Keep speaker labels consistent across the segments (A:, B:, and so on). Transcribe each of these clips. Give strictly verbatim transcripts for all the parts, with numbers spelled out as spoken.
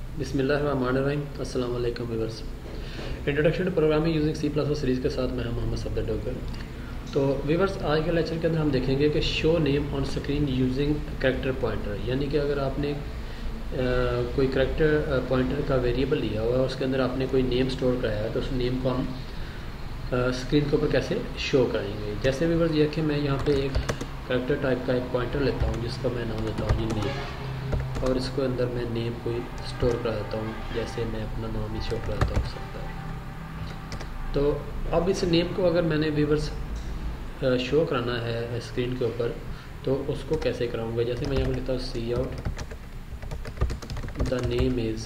A: बिस्मिल्लाहिर्रहमानिर्रहीम। अस्सलाम वालेकुम viewers. Introduction to programming using C plus plus series के साथ मैं हूं मोहम्मद सफदर डोगर। तो व्यूअर्स, आज के लेक्चर के अंदर हम देखेंगे कि show name on screen using character pointer, यानी कि अगर आपने आ, कोई कैरेक्टर पॉइंटर का वेरिएबल लिया हुआ है और उसके अंदर आपने कोई नेम स्टोर कराया है तो उस नेम को हम स्क्रीन के ऊपर कैसे शो करेंगे। जैसे व्यूअर्स ये कि मैं यहाँ पे एक कैरेक्टर टाइप का एक पॉइंटर लेता हूँ जिसका मैं नाम देता हूँ जी नेम, और इसको अंदर मैं नेम कोई स्टोर करा देता हूँ, जैसे मैं अपना नाम ही शो करा देता हूँ सकता है। तो अब इस नेम को अगर मैंने व्यूअर्स शो कराना है स्क्रीन के ऊपर तो उसको कैसे कराऊंगा। जैसे मैं यहाँ पर लिखता हूँ cout the name is,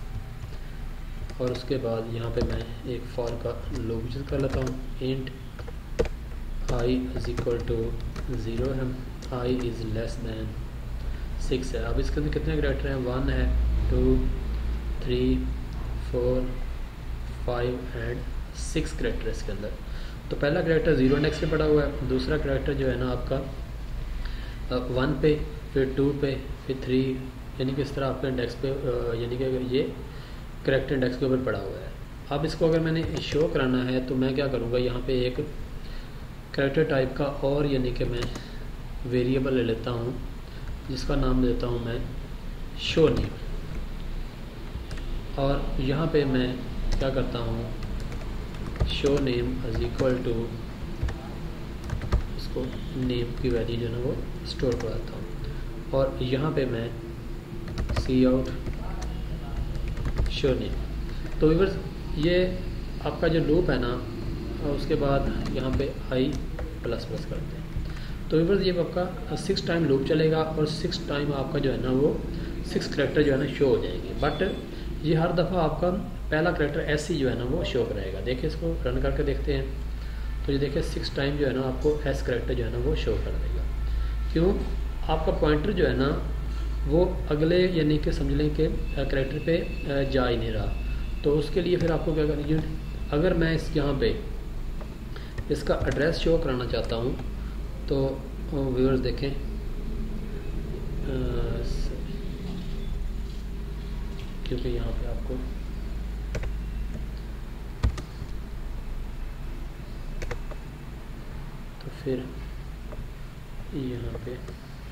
A: और उसके बाद यहाँ पे मैं एक फॉर का लूप यूज कर लेता हूँ। Int i is equal to zero है, i is less than six है। अब इसके अंदर कितने कैरेक्टर हैं, वन है, two, three, four, five and six character इसके अंदर। तो पहला कैरेक्टर ज़ीरो इंडेक्स पे पड़ा हुआ है, दूसरा कैरेक्टर जो है ना आपका वन पे, फिर टू पे, फिर थ्री, यानी कि इस तरह आपका इंडेक्स पे यानी कि ये कैरेक्टर इंडेक्स के ऊपर पड़ा हुआ है। अब इसको अगर मैंने शो कराना है तो मैं क्या करूँगा, यहाँ पे एक कैरेक्टर टाइप का और यानी कि मैं वेरिएबल ले लेता हूँ जिसका नाम देता हूँ मैं शो नेम, और यहाँ पे मैं क्या करता हूँ show name is equal to इसको नेम की वैल्यू जो है ना वो स्टोर कराता हूँ, और यहाँ पे मैं सी आउट शो नेम। तो व्यूअर्स ये आपका जो लूप है ना, उसके बाद यहाँ पे आई प्लस प्लस करते हैं। तो व्यूअर्स ये आपका सिक्स टाइम लूप चलेगा और सिक्स टाइम आपका जो है ना वो सिक्स करेक्टर जो है ना शो हो जाएंगे, बट ये हर दफ़ा आपका पहला करेक्टर ऐसे ही जो है ना वो शो कराएगा। देखिए इसको रन करके देखते हैं तो ये देखिए सिक्स टाइम जो है ना आपको एस करेक्टर जो है ना वो शो कर देगा। क्यों, आपका पॉइंटर जो है ना वो अगले यानी कि समझ लें कि करेक्टर पे जा ही नहीं रहा। तो उसके लिए फिर आपको क्या करना, अगर मैं इस यहाँ पे इसका एड्रेस शो कराना चाहता हूँ तो व्यूअर्स देखें, क्योंकि यहाँ पे आपको तो फिर यहाँ पे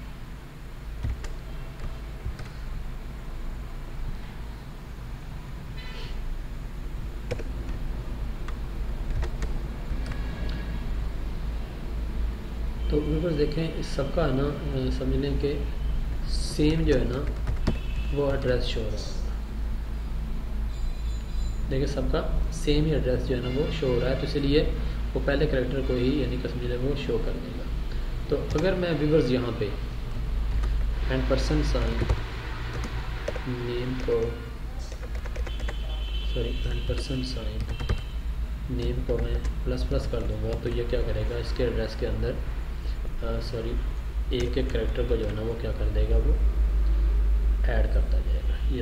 A: तो व्यूअर्स देखें इस सबका है ना समझ लें कि सेम जो है ना वो एड्रेस शो हो रहा है। देखिए सबका सेम ही एड्रेस जो है ना वो शो हो रहा है, तो इसलिए वो पहले कैरेक्टर को ही यानी कि समझ लें वो शो कर देगा। तो अगर मैं व्यूअर्स यहाँ पे एंड परसेंट साइन नेम को sorry and percent sign name को मैं प्लस प्लस कर दूँगा तो ये क्या करेगा, इसके एड्रेस के अंदर सॉरी एक एक कैरेक्टर को जो है ना वो क्या कर देगा, वो ऐड करता जाएगा। ये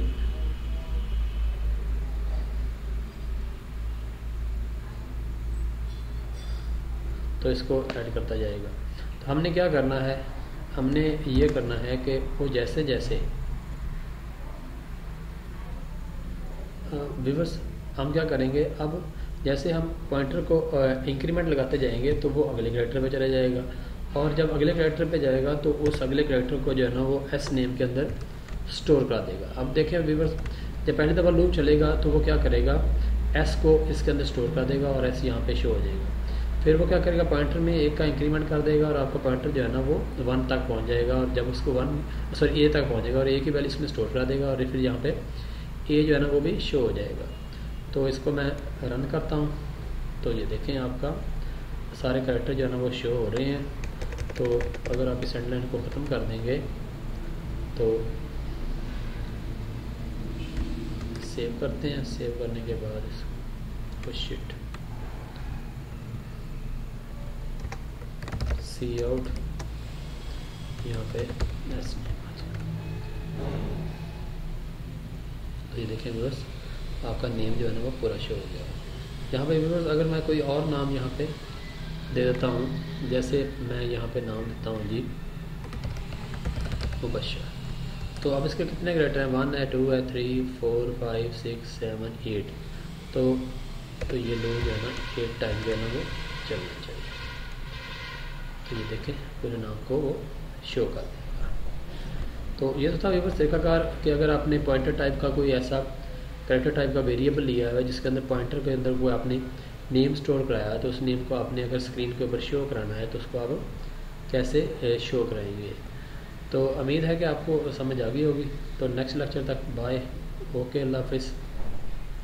A: तो इसको ऐड करता जाएगा। तो हमने क्या करना है, हमने ये करना है कि वो जैसे जैसे व्यूअर्स हम क्या करेंगे, अब जैसे हम पॉइंटर को इंक्रीमेंट लगाते जाएंगे तो वो अगले कैरेक्टर पे चला जाएगा, और जब अगले कैरेक्टर पे जाएगा तो उस अगले कैरेक्टर को जो है ना वो एस नेम के अंदर स्टोर करा देगा। अब देखें व्यूअर्स, जब पहली दफ़ा लूप चलेगा तो वो क्या करेगा, एस को इसके अंदर स्टोर कर देगा और एस यहाँ पे शो हो जाएगा। फिर वो क्या करेगा, पॉइंटर में एक का इंक्रीमेंट कर देगा और आपका पॉइंटर जो है ना वो वन तक पहुँच जाएगा, और जब उसको वन सॉरी ए तक पहुँचेगा और ए की वैल्यू इसमें स्टोर करा देगा, और फिर यहाँ पे ए जो है ना वो भी शो हो जाएगा। तो इसको मैं रन करता हूँ तो ये देखें आपका सारे कैरेक्टर जो है ना वो शो हो रहे हैं। तो अगर आप इस एंडलाइन को ख़त्म कर देंगे तो सेव करते हैं, सेव करने के बाद इसको शिट सी आउट यहाँ पे एस नेम आ जाए। तो ये देखें व्यूअर्स आपका नेम जो है ना वो पूरा शो हो गया। यहाँ पे व्यूअर्स अगर मैं कोई और नाम यहाँ पे दे देता हूँ, जैसे मैं यहाँ पे नाम देता हूँ जी मुबशर, तो अब इसके कितने कैरेक्टर हैं, वन है, टू है, three, four, five, six, seven, eight. तो तो ये लोग जो है ना एट टाइम जो है ना वो चलना चाहिए। तो ये देखें पूरे नाम को वो शो कर देगा। तो ये तो था व्यूअर्स तरीकाकार कि अगर आपने पॉइंटर टाइप का कोई ऐसा कैरेक्टर टाइप का वेरिएबल लिया है जिसके अंदर पॉइंटर के अंदर कोई आपने नेम स्टोर कराया है, तो उस नेम को आपने अगर स्क्रीन के ऊपर शो कराना है तो उसको आप कैसे शो कराएंगे। तो उम्मीद है कि आपको समझ आ गई होगी। तो नेक्स्ट लेक्चर तक बाय, ओके, अल्लाह हाफिज़।